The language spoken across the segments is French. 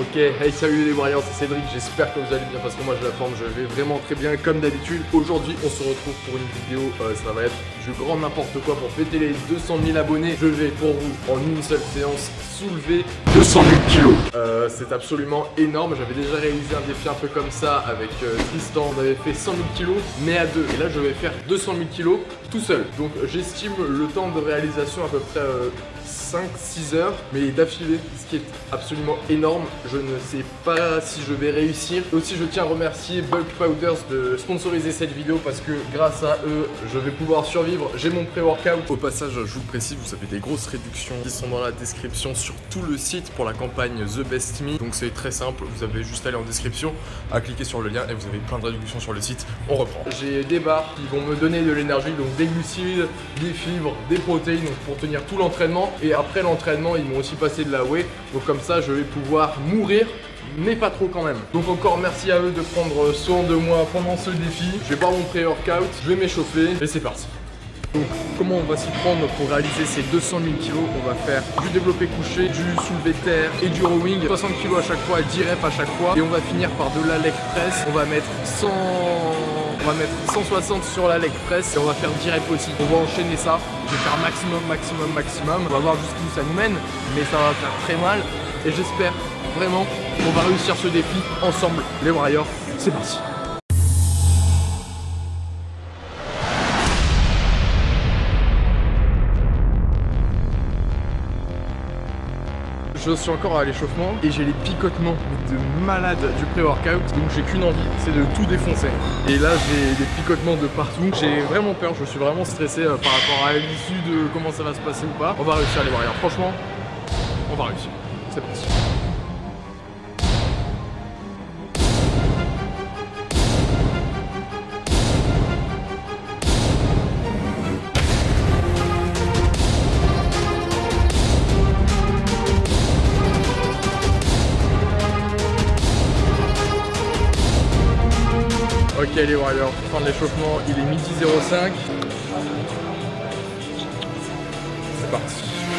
Ok, hey salut les Warriors, c'est Cédric, j'espère que vous allez bien parce que moi j'ai la forme, je vais vraiment très bien comme d'habitude. Aujourd'hui on se retrouve pour une vidéo, ça va être du grand n'importe quoi pour fêter les 200 000 abonnés. Je vais pour vous en une seule séance soulever 200 000 kilos. C'est absolument énorme, j'avais déjà réalisé un défi un peu comme ça avec Tristan, on avait fait 100 000 kilos mais à deux. Et là je vais faire 200 000 kilos tout seul. Donc j'estime le temps de réalisation à peu près 5-6 heures, mais d'affilée, ce qui est absolument énorme. Je ne sais pas si je vais réussir. Aussi, je tiens à remercier Bulk Powders de sponsoriser cette vidéo parce que grâce à eux, je vais pouvoir survivre. J'ai mon pré-workout. Au passage, je vous le précise, vous avez des grosses réductions qui sont dans la description sur tout le site pour la campagne The Best Me. Donc c'est très simple, vous avez juste à aller en description, à cliquer sur le lien et vous avez plein de réductions sur le site. On reprend. J'ai des barres qui vont me donner de l'énergie, donc des glucides, des fibres, des protéines donc pour tenir tout l'entraînement. Et après l'entraînement, ils m'ont aussi passé de la whey. Donc comme ça, je vais pouvoir mourir, mais pas trop quand même. Donc encore merci à eux de prendre soin de moi pendant ce défi. Je vais boire mon pré-workout, je vais m'échauffer et c'est parti. Donc comment on va s'y prendre pour réaliser ces 200 000 kilos? On va faire du développé couché, du soulevé de terre et du rowing, 60 kilos à chaque fois et 10 reps à chaque fois. Et on va finir par de la leg press. On va mettre 160 sur la leg press et on va faire 10 reps aussi. On va enchaîner ça. Je vais faire maximum. On va voir jusqu'où ça nous mène, mais ça va faire très mal. Et j'espère vraiment qu'on va réussir ce défi ensemble, les Warriors. C'est parti. Je suis encore à l'échauffement et j'ai les picotements de malade du pré-workout, donc j'ai qu'une envie, c'est de tout défoncer. Et là j'ai des picotements de partout, j'ai vraiment peur, je suis vraiment stressé par rapport à l'issue de comment ça va se passer ou pas. On va réussir les Warriors, franchement, on va réussir, c'est parti. Ok les Warriors, fin de l'échauffement, il est midi 05. C'est parti.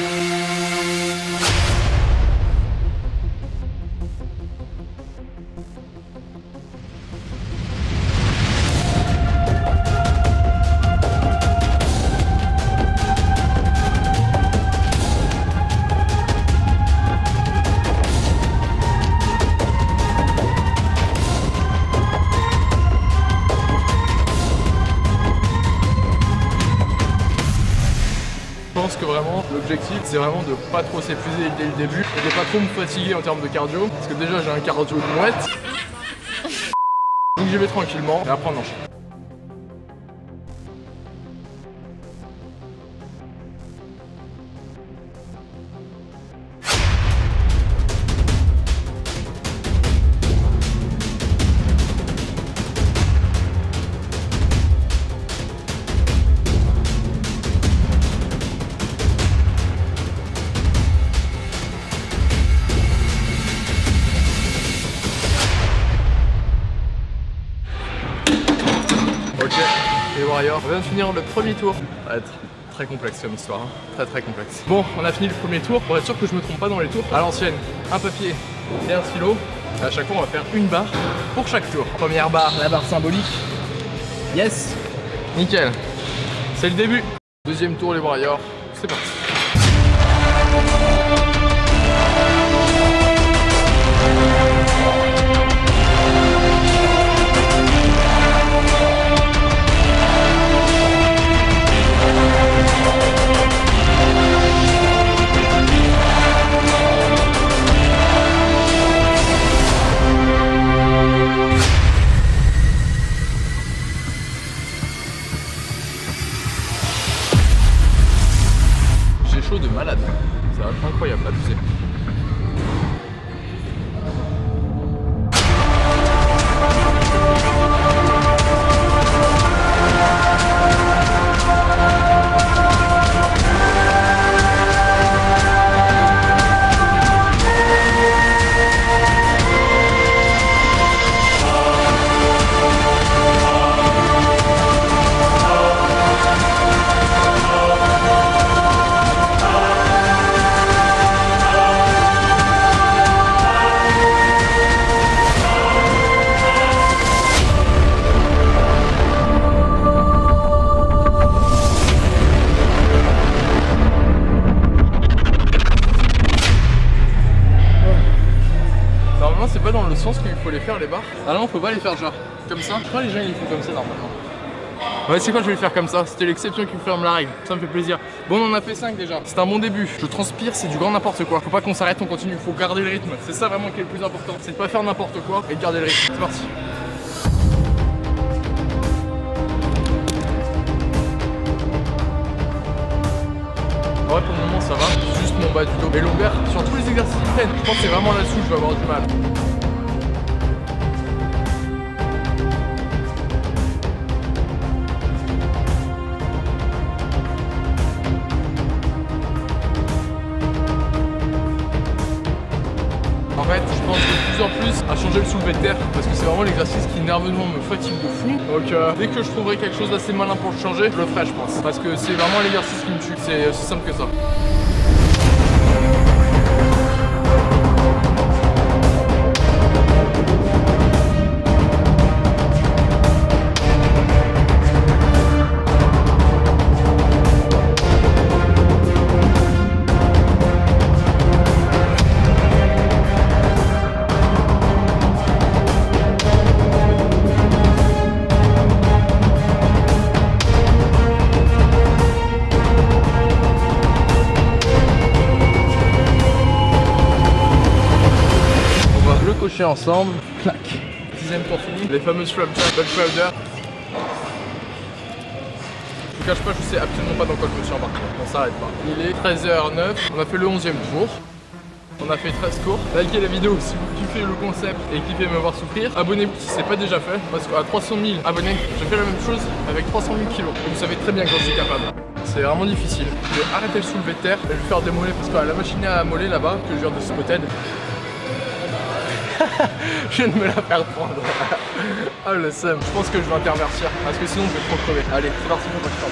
Je pense que vraiment l'objectif c'est vraiment de pas trop s'épuiser dès le début et de pas trop me fatiguer en termes de cardio parce que déjà j'ai un cardio de mouette. Donc j'y vais tranquillement et après on enchaîne. Ok, les Warriors, on vient de finir le premier tour. Ça va être très complexe comme histoire, hein. Très complexe. Bon, on a fini le premier tour, pour être sûr que je me trompe pas dans les tours. À l'ancienne, un papier et un stylo. À chaque fois, on va faire une barre pour chaque tour. Première barre, la barre symbolique. Yes, nickel. C'est le début. Deuxième tour, les Warriors, c'est parti. De malade, ça va être incroyable. normalement c'est pas dans le sens qu'il faut les faire les barres. Ah non, faut pas les faire genre comme ça. Je crois que les gens ils les font comme ça normalement. Ouais, c'est quoi, je vais le faire comme ça. C'était l'exception qui ferme la règle. Ça me fait plaisir. Bon, on en a fait 5 déjà. C'est un bon début. Je transpire, c'est du grand n'importe quoi. Faut pas qu'on s'arrête, on continue. Faut garder le rythme. C'est ça vraiment qui est le plus important. C'est de pas faire n'importe quoi et de garder le rythme. C'est parti. Ouais, pour le moment ça va. Juste mon bas du dos. Mais lombaire, sur tous les exercices qui prennent, je pense que c'est vraiment là-dessous que je vais avoir du mal. En fait, je pense de plus en plus à changer le soulevé de terre parce que c'est vraiment l'exercice qui nerveusement me fatigue de fou. Donc dès que je trouverai quelque chose d'assez malin pour le changer, je le ferai je pense. Parce que c'est vraiment l'exercice qui me tue, c'est aussi simple que ça. Ensemble, clac. 6ème tour fini, les fameuses flop jacks, butt powder. Je vous cache pas, je sais absolument pas dans quoi je me suis embarqué. On s'arrête pas. Il est 13h09, on a fait le 11e tour. On a fait 13 cours. Likez la vidéo si vous kiffez le concept et kiffez me voir souffrir. Abonnez-vous si c'est pas déjà fait. Parce qu'à 300 000 abonnés, je fais la même chose avec 300 000 kilos. Et vous savez très bien quand je suis capable. C'est vraiment difficile. Je vais arrêter le soulevé de terre et le faire démoler parce que la machine à moller là-bas, que je viens de spotter. Je viens de me la faire prendre. Ah le seum. Je pense que je vais intervertir parce que sinon je vais trop crever. Allez, c'est parti pour moi.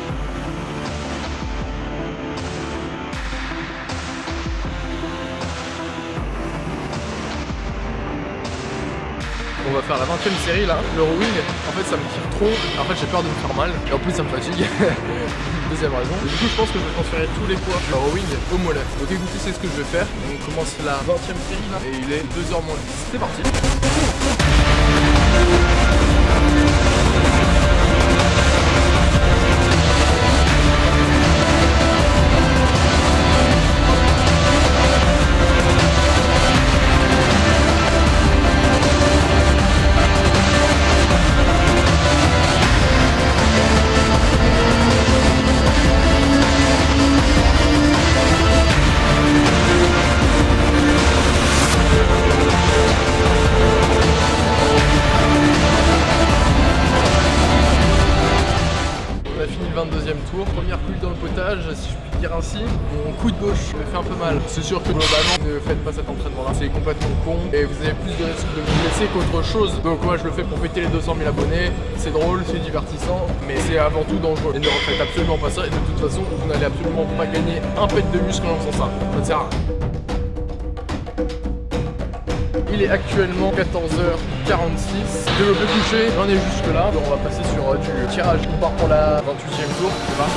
On va faire la 20e série là. Le rowing, en fait ça me tire trop. En fait j'ai peur de me faire mal. Et en plus ça me fatigue. Deuxième raison. Et du coup je pense que je vais transférer tous les poids du rowing au mollet. Donc écoutez, c'est ce que je vais faire. On commence la 20e série là. Et il est 2h moins 10. C'est parti. Tour, première couille dans le potage, si je puis dire ainsi. Mon coup de gauche me fait un peu mal. C'est sûr que globalement, ne faites pas cet entraînement là, c'est complètement con et vous avez plus de risques de vous blesser qu'autre chose. Donc moi je le fais pour fêter les 200 000 abonnés, c'est drôle, c'est divertissant, mais c'est avant tout dangereux. Et ne refaites absolument pas ça et de toute façon, vous n'allez absolument pas gagner un pet de muscle en faisant ça. Ça ne sert à rien. Il est actuellement 14h46. Développé couché, j'en ai jusque là. Donc on va passer sur du tirage. On part pour la 28e tour. C'est parti.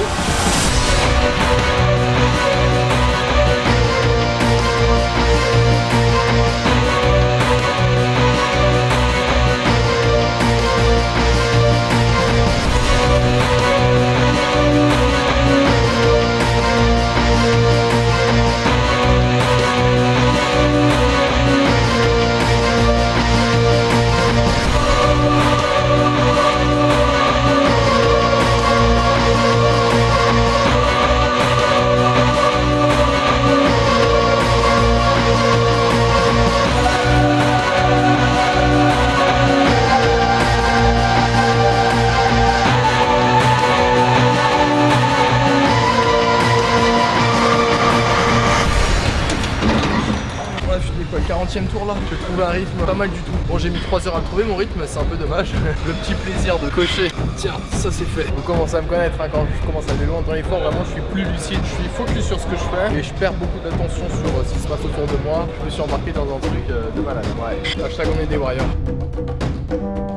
Tour là, je vais trouver un rythme pas mal du tout. Bon, j'ai mis 3 heures à le trouver mon rythme, c'est un peu dommage. Le petit plaisir de cocher. Tiens, ça c'est fait. Vous commencez à me connaître hein, quand je commence à aller loin dans l'effort, vraiment je suis plus lucide, je suis focus sur ce que je fais et je perds beaucoup d'attention sur ce qui se passe autour de moi. Je me suis embarqué dans un truc de malade. Ouais, hashtag on est des warriors. Il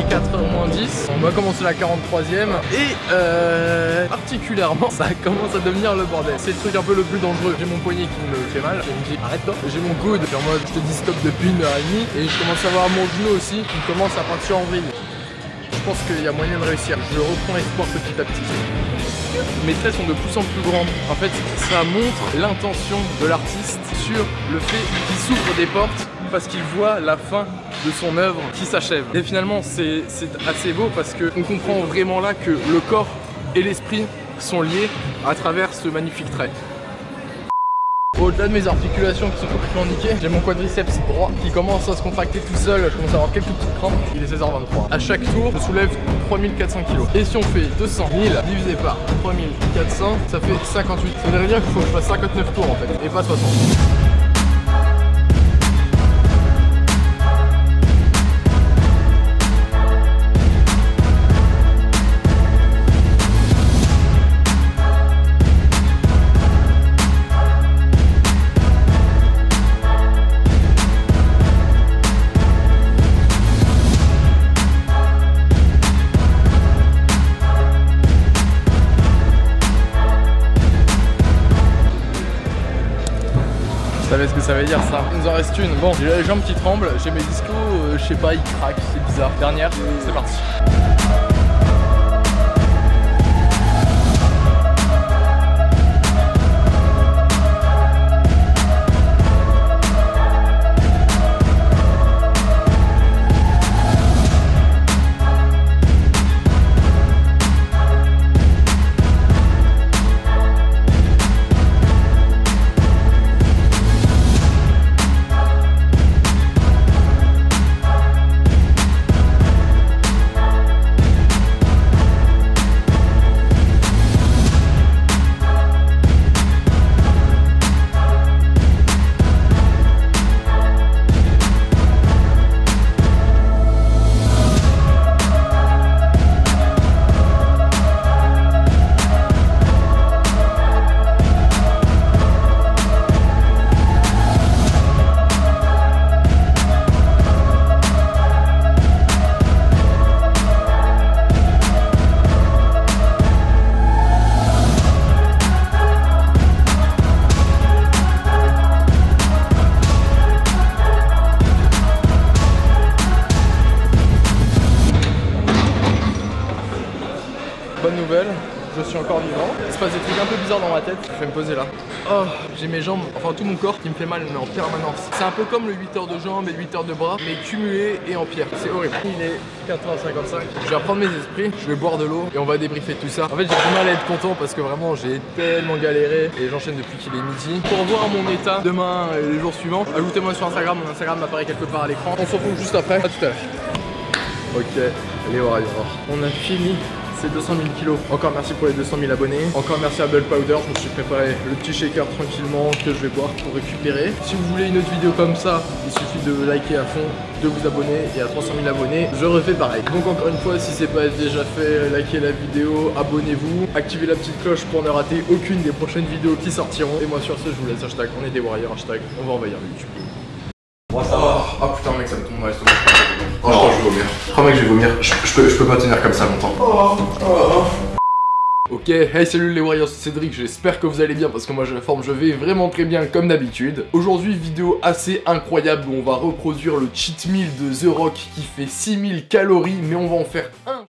est 4h-10. On va commencer la 43e et particulièrement ça commence à devenir le bordel. C'est le truc un peu le plus dangereux. J'ai mon poignet qui me fait mal. Je me dis arrête-toi. J'ai mon coude en mode je te dis stop depuis 1h30 et je commence à voir mon genou aussi qui commence à partir en vrille. Je pense qu'il y a moyen de réussir. Je reprends espoir petit à petit. Mes traits sont de plus en plus grands. En fait, ça montre l'intention de l'artiste sur le fait qu'il s'ouvre des portes parce qu'il voit la fin de son œuvre qui s'achève. Et finalement, c'est assez beau parce qu'on comprend vraiment là que le corps et l'esprit sont liés à travers ce magnifique trait. Au-delà de mes articulations qui sont complètement niquées, j'ai mon quadriceps droit qui commence à se contracter tout seul. Je commence à avoir quelques petites crampes. Il est 16h23. À chaque tour, je soulève 3400 kg. Et si on fait 200 000 divisé par 3400, ça fait 58. Ça veut dire qu'il faut que je fasse 59 tours en fait, et pas 60. Vous savez ce que ça veut dire ça? Il nous en reste une. Bon, j'ai les jambes qui tremblent, j'ai mes discos, je sais pas, ils craquent, c'est bizarre. Dernière, c'est parti. Bonne nouvelle, je suis encore vivant. Il se passe des trucs un peu bizarres dans ma tête. Je vais me poser là. Oh, j'ai mes jambes, enfin tout mon corps qui me fait mal, mais en permanence. C'est un peu comme le 8 heures de jambes et 8 heures de bras, mais cumulé et en pire. C'est horrible. Il est 4h55. Je vais reprendre mes esprits, je vais boire de l'eau et on va débriefer tout ça. En fait, j'ai du mal à être content parce que vraiment, j'ai tellement galéré et j'enchaîne depuis qu'il est midi. Pour voir mon état demain et les jours suivants, ajoutez-moi sur Instagram. Mon Instagram m'apparaît quelque part à l'écran. On se retrouve juste après. À tout à l'heure. Ok, allez, on a fini. C'est 200 000 kilos. Encore merci pour les 200 000 abonnés. Encore merci à Bulk Powder. Je me suis préparé le petit shaker tranquillement que je vais boire pour récupérer. Si vous voulez une autre vidéo comme ça, il suffit de liker à fond, de vous abonner. Et à 300 000 abonnés, je refais pareil. Donc encore une fois, si c'est pas déjà fait, likez la vidéo, abonnez-vous, activez la petite cloche pour ne rater aucune des prochaines vidéos qui sortiront. Et moi sur ce, je vous laisse hashtag on est des warriors, hashtag on va envahir YouTube. Moi ça va. Oh putain mec, ça me tombe dans l'estomac. Oh je crois que je vais vomir. Je crois mec, je vais vomir. Je peux pas tenir comme ça longtemps. Ok, hey salut les Warriors, c'est Cédric, j'espère que vous allez bien parce que moi j'ai la forme, je vais vraiment très bien comme d'habitude. Aujourd'hui, vidéo assez incroyable où on va reproduire le cheat meal de The Rock qui fait 6000 calories, mais on va en faire un